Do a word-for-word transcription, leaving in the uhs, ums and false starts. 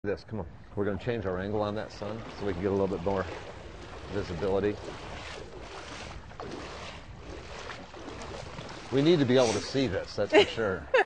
This, come on. We're going to change our angle on that sun so we can get a little bit more visibility. We need to be able to see this, that's for sure.